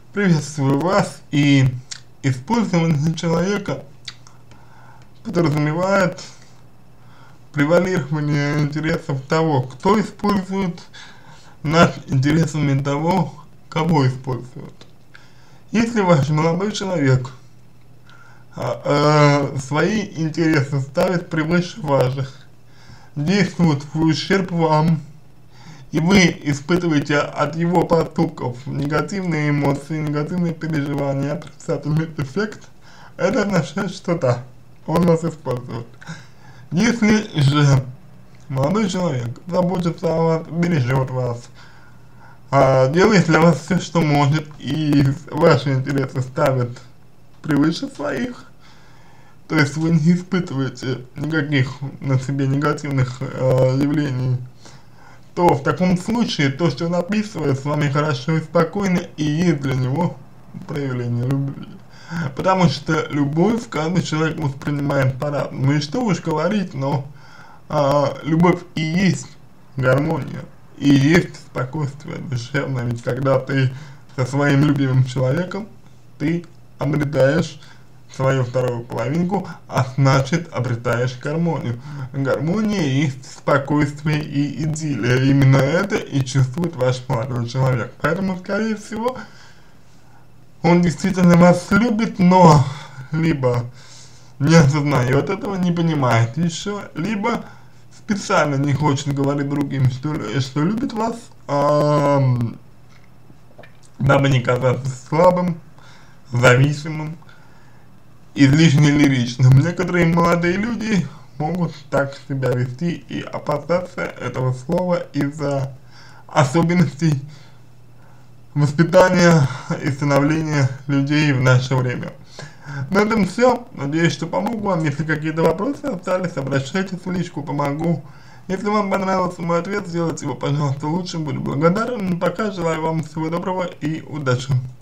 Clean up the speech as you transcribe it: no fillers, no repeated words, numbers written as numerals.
Приветствую вас. И использование человека подразумевает превалирование интересов того, кто использует, над интересами того, кого используют. Если ваш молодой человек свои интересы ставит превыше ваших, действует в ущерб вам, и вы испытываете от его поступков негативные эмоции, негативные переживания, отрицательный эффект, это означает, что да, он вас использует. Если же молодой человек заботится о вас, бережет вас, делает для вас все, что может, и ваши интересы ставит превыше своих, то есть вы не испытываете никаких на себе негативных явлений, то в таком случае то, что он описывает с вами хорошо и спокойно, и есть для него проявление любви. Потому что любовь каждый человек воспринимает по-разному. И что уж говорить, но любовь и есть гармония, и есть спокойствие душевное. Ведь когда ты со своим любимым человеком, ты обретаешь свою вторую половинку, а значит обретаешь гармонию. Гармония есть спокойствие и идиллия. Именно это и чувствует ваш молодой человек. Поэтому, скорее всего, он действительно вас любит, но либо не осознает этого, не понимает еще, либо специально не хочет говорить другим, что любит вас, дабы не казаться слабым, зависимым, излишне лиричным. Некоторые молодые люди могут так себя вести и опасаться этого слова из-за особенностей воспитания и становления людей в наше время. На этом все. Надеюсь, что помог вам. Если какие-то вопросы остались, обращайтесь в личку, помогу. Если вам понравился мой ответ, сделайте его, пожалуйста, лучше. Буду благодарен. Пока желаю вам всего доброго и удачи.